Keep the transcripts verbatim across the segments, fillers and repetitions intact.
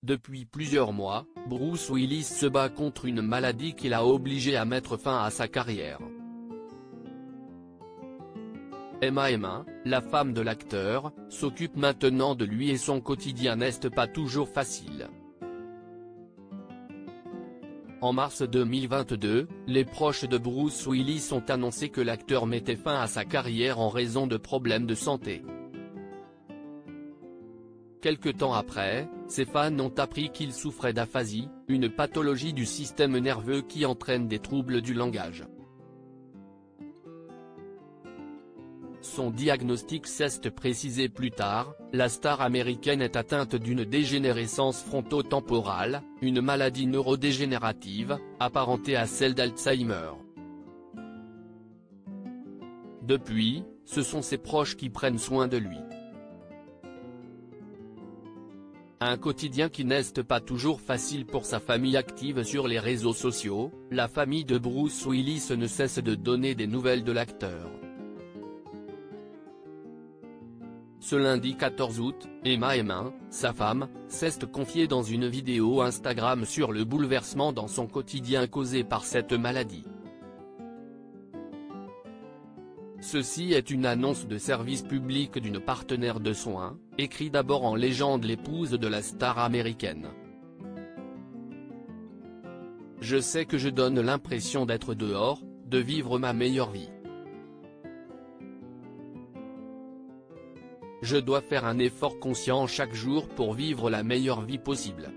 Depuis plusieurs mois, Bruce Willis se bat contre une maladie qui l'a obligé à mettre fin à sa carrière. Emma Emma, la femme de l'acteur, s'occupe maintenant de lui et son quotidien n'est pas toujours facile. En mars deux mille vingt-deux, les proches de Bruce Willis ont annoncé que l'acteur mettait fin à sa carrière en raison de problèmes de santé. Quelque temps après, ses fans ont appris qu'il souffrait d'aphasie, une pathologie du système nerveux qui entraîne des troubles du langage. Son diagnostic s'est précisé plus tard, la star américaine est atteinte d'une dégénérescence frontotemporale, une maladie neurodégénérative, apparentée à celle d'Alzheimer. Depuis, ce sont ses proches qui prennent soin de lui. Un quotidien qui n'est pas toujours facile pour sa famille active sur les réseaux sociaux, la famille de Bruce Willis ne cesse de donner des nouvelles de l'acteur. Ce lundi quatorze août, Emma Emma, sa femme, s'est confiée dans une vidéo Instagram sur le bouleversement dans son quotidien causé par cette maladie. Ceci est une annonce de service public d'une partenaire de soins, écrit d'abord en légende l'épouse de la star américaine. Je sais que je donne l'impression d'être dehors, de vivre ma meilleure vie. Je dois faire un effort conscient chaque jour pour vivre la meilleure vie possible.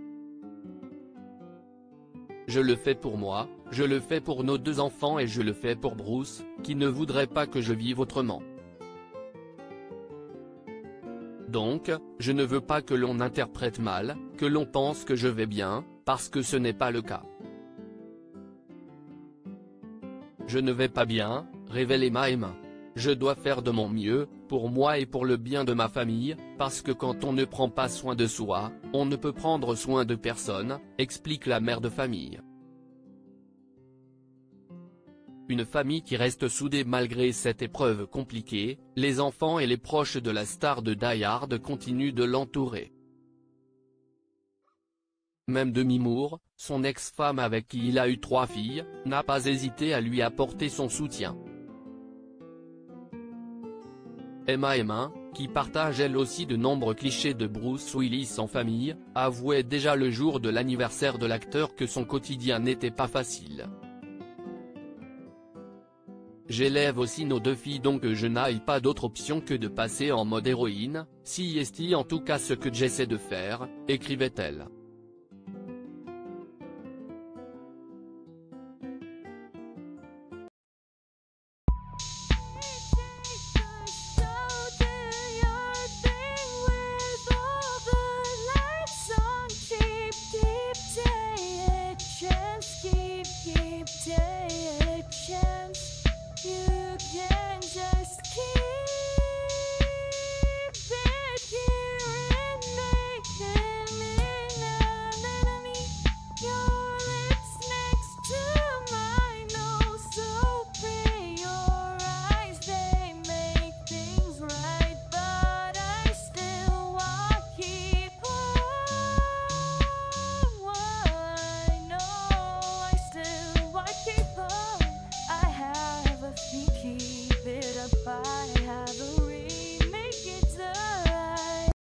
Je le fais pour moi, je le fais pour nos deux enfants et je le fais pour Bruce, qui ne voudrait pas que je vive autrement. Donc, je ne veux pas que l'on interprète mal, que l'on pense que je vais bien, parce que ce n'est pas le cas. Je ne vais pas bien, révèle Emma Emma. Je dois faire de mon mieux, pour moi et pour le bien de ma famille, parce que quand on ne prend pas soin de soi, on ne peut prendre soin de personne, explique la mère de famille. Une famille qui reste soudée malgré cette épreuve compliquée, les enfants et les proches de la star de Die Hard continuent de l'entourer. Même Demi Moore, son ex-femme avec qui il a eu trois filles, n'a pas hésité à lui apporter son soutien. Emma Emma, qui partage elle aussi de nombreux clichés de Bruce Willis en famille, avouait déjà le jour de l'anniversaire de l'acteur que son quotidien n'était pas facile. J'élève aussi nos deux filles donc je n'aille pas d'autre option que de passer en mode héroïne, si est en tout cas ce que j'essaie de faire, écrivait-elle.